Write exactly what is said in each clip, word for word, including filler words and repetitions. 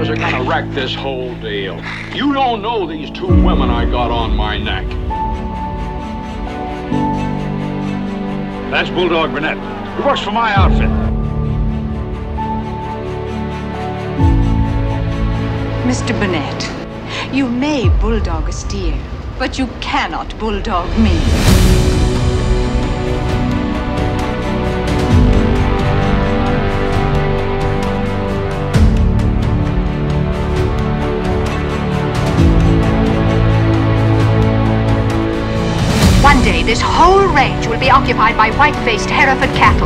are gonna wreck this whole deal. You don't know these two women I got on my neck. That's Bulldog Burnett. He works for my outfit. Mister Burnett, you may bulldog a steer, but you cannot bulldog me. One day, this whole range will be occupied by white-faced Hereford cattle.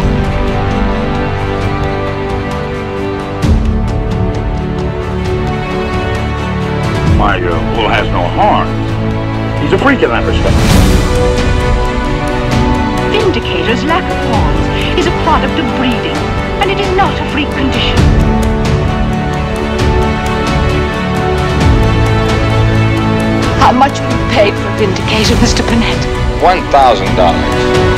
My uh, bull has no horns. He's a freak in that respect. Vindicator's lack of horns is a product of breeding, and it is not a freak condition. How much will you pay for Vindicator, Mister Burnett? One thousand dollars.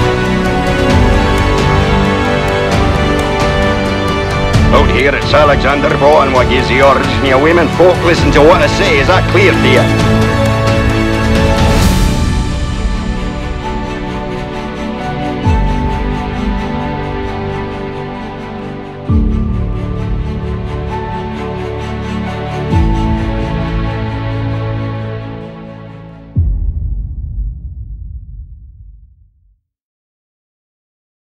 Out here it's Alexander Bourne what gives the orders, and your women folk listen to what I say. Is that clear to you?